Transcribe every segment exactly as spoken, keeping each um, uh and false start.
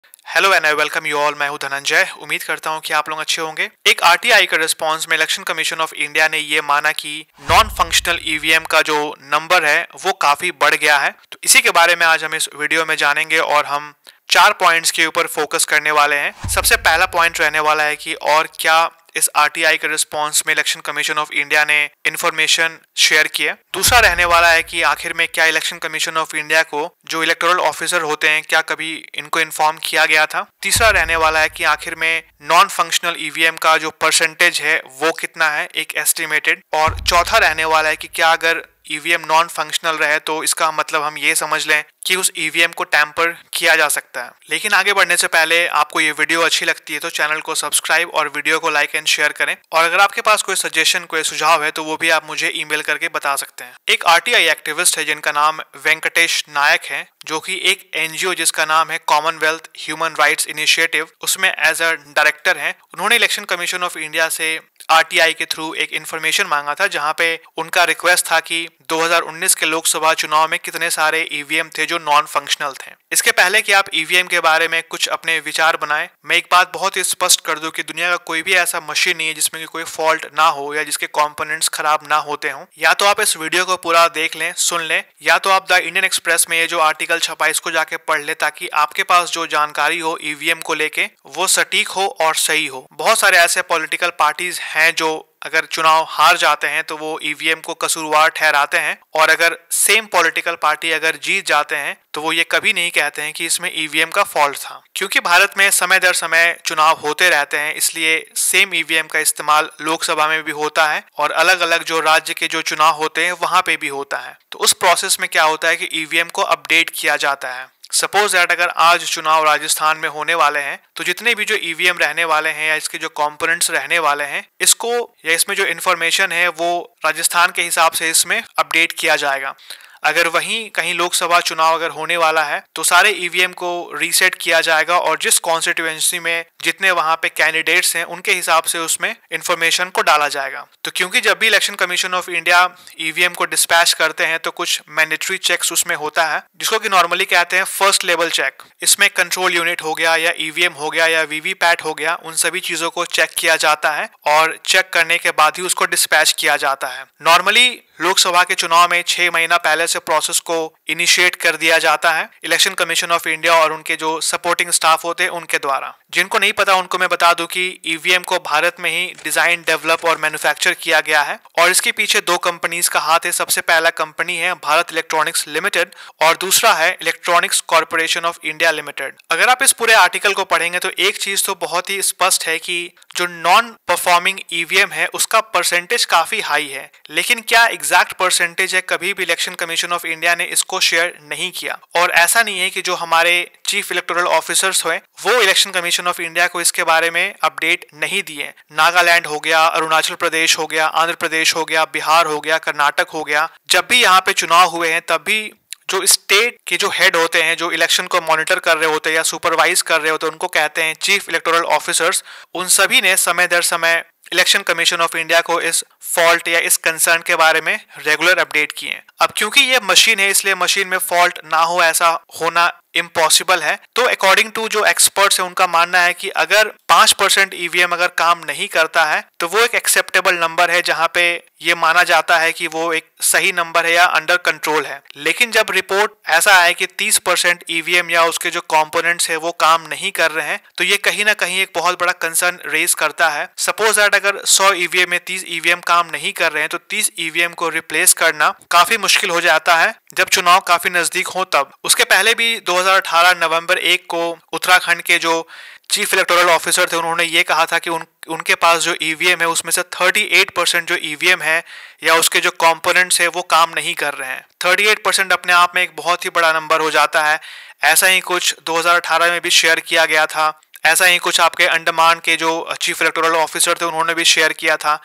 Hello and I welcome you all. मैं हूं धनंजय। उम्मीद करता हूं कि आप लोग अच्छे होंगे। एक आरटीआई का रिस्पांस में इलेक्शन कमीशन ऑफ इंडिया ने ये माना कि नॉन फंक्शनल ईवीएम का जो नंबर है वो काफी बढ़ गया है। तो इसी के बारे में आज हम इस वीडियो में जानेंगे और हम चार पॉइंट्स के ऊपर फोकस करने वाले हैं। सबसे पहला पॉइंट रहने वाला है कि और क्या इस आरटीआई के रिस्पांस में इलेक्शन कमीशन ऑफ इंडिया ने इंफॉर्मेशन शेयर की है। दूसरा रहने वाला है कि आखिर में क्या इलेक्शन कमीशन ऑफ इंडिया को जो इलेक्टोरल ऑफिसर होते हैं क्या कभी इनको इन्फॉर्म किया गया था। तीसरा रहने वाला है कि आखिर में नॉन फंक्शनल ईवीएम का जो परसेंटेज है वो कितना है, एक एस्टिमेटेड। और चौथा रहने वाला है कि क्या अगर ईवीएम नॉन फंक्शनल रहे तो इसका मतलब हम ये समझ लें कि उस ईवीएम को टैंपर किया जा सकता है। लेकिन आगे बढ़ने से पहले आपको ये वीडियो अच्छी लगती है तो चैनल को सब्सक्राइब और वीडियो को लाइक एंड शेयर करें। और अगर आपके पास कोई सजेशन कोई सुझाव है तो वो भी आप मुझे ईमेल करके बता सकते हैं। एक आरटीआई एक्टिविस्ट है जिनका नाम वेंकटेश नायक है, जो कि एक एनजीओ जिसका नाम है कॉमनवेल्थ ह्यूमन राइट्स इनिशिएटिव, उसमें एज अ डायरेक्टर हैं। उन्होंने इलेक्शन कमीशन ऑफ इंडिया से आरटीआई के थ्रू एक इन्फॉर्मेशन मांगा था, जहां पे उनका रिक्वेस्ट था कि दो हज़ार उन्नीस के लोकसभा चुनाव में कितने सारे ईवीएम थे जो नॉन फंक्शनल थे। इसके पहले कि आप ईवीएम के बारे में कुछ अपने विचार बनाएं, मैं एक बात बहुत ही स्पष्ट कर दूं कि दुनिया का कोई भी ऐसा मशीन नहीं है जिसमें कोई फॉल्ट ना हो या जिसके कंपोनेंट्स खराब ना होते हों। या तो आप इस वीडियो को पूरा देख लें, सुन लें, या तो आप द इंडियन एक्सप्रेस में ये जो आर्टिकल छपा इसको जाके पढ़ लें, ताकि आपके पास जो जानकारी हो ईवीएम को लेके वो सटीक हो और सही हो। बहुत सारे ऐसे पॉलिटिकल पार्टीज हैं जो अगर चुनाव हार जाते हैं तो वो ईवीएम को कसूरवार ठहराते हैं, और अगर सेम पॉलिटिकल पार्टी अगर जीत जाते हैं तो वो ये कभी नहीं कहते हैं कि इसमें ईवीएम का फॉल्ट था। क्योंकि भारत में समय दर समय चुनाव होते रहते हैं, इसलिए सेम ईवीएम का इस्तेमाल लोकसभा में भी होता है और अलग अलग जो राज्य के जो चुनाव होते हैं वहां पे भी होता है। तो उस प्रोसेस में क्या होता है कि ईवीएम को अपडेट किया जाता है। सपोज दैट अगर आज चुनाव राजस्थान में होने वाले हैं तो जितने भी जो ईवीएम रहने वाले हैं या इसके जो कंपोनेंट्स रहने वाले हैं, इसको या इसमें जो इन्फॉर्मेशन है वो राजस्थान के हिसाब से इसमें अपडेट किया जाएगा। अगर वहीं कहीं लोकसभा चुनाव अगर होने वाला है तो सारे ईवीएम को रीसेट किया जाएगा और जिस कॉन्स्टिट्यूएंसी में जितने वहां पे कैंडिडेट्स हैं उनके हिसाब से उसमें इंफॉर्मेशन को डाला जाएगा। तो क्योंकि जब भी Election Commission of India EVM को डिस्पैच करते हैं तो कुछ मैंडेटरी चेक्स उसमें होता है, जिसको कि नॉर्मली कहते हैं फर्स्ट लेवल चेक। इसमें कंट्रोल यूनिट हो गया या ईवीएम हो गया या वीवीपैट हो गया, उन सभी चीजों को चेक किया जाता है और चेक करने के बाद ही उसको डिस्पैच किया जाता है। नॉर्मली लोकसभा के चुनाव में छह महीना पहले से प्रोसेस को इनिशिएट कर दिया जाता है इलेक्शन कमीशन ऑफ इंडिया और उनके जो सपोर्टिंग स्टाफ होते हैं उनके द्वारा। जिनको नहीं पता उनको मैं बता दूं कि ईवीएम को भारत में ही डिजाइन, डेवलप और मैन्युफैक्चर किया गया है और इसके पीछे दो कंपनीज का हाथ है। सबसे पहला कंपनी है भारत इलेक्ट्रॉनिक्स लिमिटेड और दूसरा है Electronics Corporation of India Limited. अगर आप इस पूरे आर्टिकल को पढ़ेंगे तो एक चीज तो बहुत ही स्पष्ट है कि जो नॉन परफॉर्मिंग ईवीएम है उसका परसेंटेज काफी हाई है, लेकिन क्या एग्जैक्ट परसेंटेज है कभी भी इलेक्शन कमीशन ऑफ इंडिया ने इसको शेयर नहीं किया। और ऐसा नहीं है कि जो हमारे चीफ इलेक्टोरल ऑफिसर्स हुए वो इलेक्शन कमीशन ऑफ इंडिया को इसके बारे में अपडेट नहीं दिए। नागालैंड हो गया, अरुणाचल प्रदेश हो गया, आंध्र प्रदेश हो गया, बिहार हो गया, कर्नाटक हो गया, जब भी यहाँ पे चुनाव हुए हैं तब भी जो स्टेट के जो हेड होते हैं, जो इलेक्शन को मॉनिटर कर रहे होते हैं या सुपरवाइज कर रहे होते हैं, उनको कहते हैं चीफ इलेक्टोरल ऑफिसर्स। उन सभी ने समय दर समय इलेक्शन कमीशन ऑफ इंडिया को इस फॉल्ट या इस कंसर्न के बारे में रेगुलर अपडेट किए। अब क्योंकि ये मशीन है इसलिए मशीन में फॉल्ट ना हो ऐसा होना इम्पॉसिबल है। तो अकॉर्डिंग टू जो एक्सपर्ट्स है उनका मानना है कि अगर पांच परसेंट ईवीएम अगर काम नहीं करता है तो वो एक एक्सेप्टेबल नंबर है, जहां पे ये माना जाता है कि वो एक सही नंबर है या अंडर कंट्रोल है। लेकिन जब रिपोर्ट ऐसा आए कि तीस परसेंट ईवीएम या उसके जो कंपोनेंट्स है वो काम नहीं कर रहे हैं तो ये कहीं ना कहीं एक बहुत बड़ा कंसर्न रेज करता है। सपोज दैट अगर सौ ईवीएम में तीस ईवीएम काम नहीं कर रहे हैं तो तीस ईवीएम को रिप्लेस करना काफी मुश्किल हो जाता है जब चुनाव काफी नजदीक हो तब। उसके पहले भी दो हज़ार अठारह नवंबर एक को उत्तराखंड के जो चीफ इलेक्टोरल ऑफिसर थे उन्होंने ये कहा था कि उन उनके पास जो ईवीएम है उसमें से अड़तीस परसेंट जो ईवीएम है या उसके जो कंपोनेंट्स है वो काम नहीं कर रहे हैं। अड़तीस परसेंट अपने आप में एक बहुत ही बड़ा नंबर हो जाता है। ऐसा ही कुछ दो हज़ार अठारह में भी शेयर किया गया था। ऐसा ही कुछ आपके अंडमान के जो चीफ इलेक्टोरल ऑफिसर थे उन्होंने भी शेयर किया था।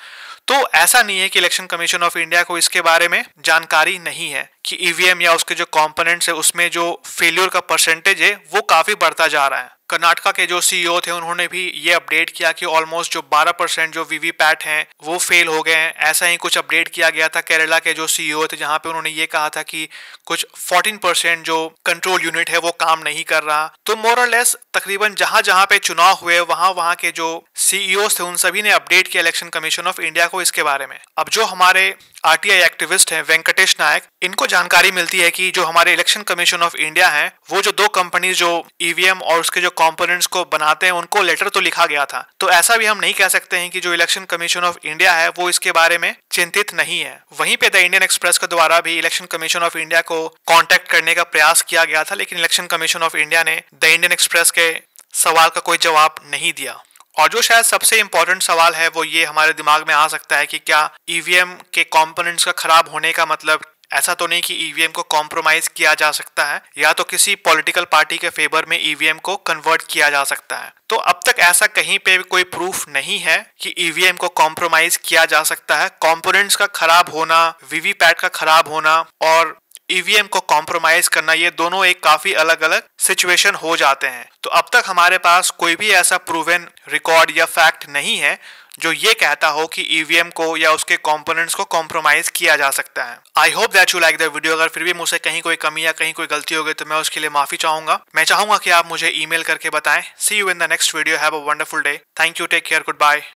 तो ऐसा नहीं है कि इलेक्शन कमीशन ऑफ इंडिया को इसके बारे में जानकारी नहीं है कि ईवीएम या उसके जो कंपोनेंट्स है उसमें जो फेलियर का परसेंटेज है वो काफी बढ़ता जा रहा है। कर्नाटका के जो सीईओ थे उन्होंने भी ये अपडेट किया कि ऑलमोस्ट जो बारह परसेंट जो वीवीपैट हैं वो फेल हो गए हैं। ऐसा ही कुछ अपडेट किया गया था केरला के जो सीईओ थे, जहां पे उन्होंने ये कहा था कि कुछ चौदह परसेंट जो कंट्रोल यूनिट है वो काम नहीं कर रहा। तो मोर और लेस तकरीबन जहां जहां पे चुनाव हुए वहां वहां के जो सीईओ थे उन सभी ने अपडेट किया इलेक्शन कमीशन ऑफ इंडिया को इसके बारे में। अब जो हमारे आरटीआई एक्टिविस्ट हैं वेंकटेश नायक, इनको जानकारी मिलती है कि जो हमारे इलेक्शन कमीशन ऑफ इंडिया है वो जो दो कंपनी जो ईवीएम और उसके जो कंपोनेंट्स को बनाते हैं उनको लेटर तो लिखा गया था। तो ऐसा भी हम नहीं कह सकते हैं कि जो इलेक्शन कमीशन ऑफ इंडिया है वो इसके बारे में चिंतित नहीं है। वहीं पे द इंडियन एक्सप्रेस के द्वारा भी इलेक्शन कमीशन ऑफ इंडिया को कांटेक्ट करने का प्रयास किया गया था, लेकिन इलेक्शन कमीशन ऑफ इंडिया ने द इंडियन एक्सप्रेस के सवाल का कोई जवाब नहीं दिया। और जो शायद सबसे इंपॉर्टेंट सवाल है वो ये हमारे दिमाग में आ सकता है कि क्या ईवीएम के कंपोनेंट्स का खराब होने का मतलब ऐसा तो नहीं कि ईवीएम को कॉम्प्रोमाइज किया जा सकता है या तो किसी पॉलिटिकल पार्टी के फेवर में ईवीएम को कन्वर्ट किया जा सकता है। तो अब तक ऐसा कहीं पे कोई प्रूफ नहीं है कि ईवीएम को कॉम्प्रोमाइज किया जा सकता है। कंपोनेंट्स का खराब होना, वीवीपैट का खराब होना और ईवीएम को कॉम्प्रोमाइज करना, ये दोनों एक काफी अलग अलग सिचुएशन हो जाते हैं। तो अब तक हमारे पास कोई भी ऐसा प्रूवन रिकॉर्ड या फैक्ट नहीं है जो ये कहता हो कि ईवीएम को या उसके कंपोनेंट्स को कॉम्प्रोमाइज किया जा सकता है। I hope that you like the video. अगर फिर भी मुझसे कहीं कोई कमी या कहीं कोई गलती हो गई तो मैं उसके लिए माफी चाहूंगा। मैं चाहूंगा कि आप मुझे ईमेल करके बताएं। See you in the next video. Have a wonderful day. Thank you. Take care. Good bye.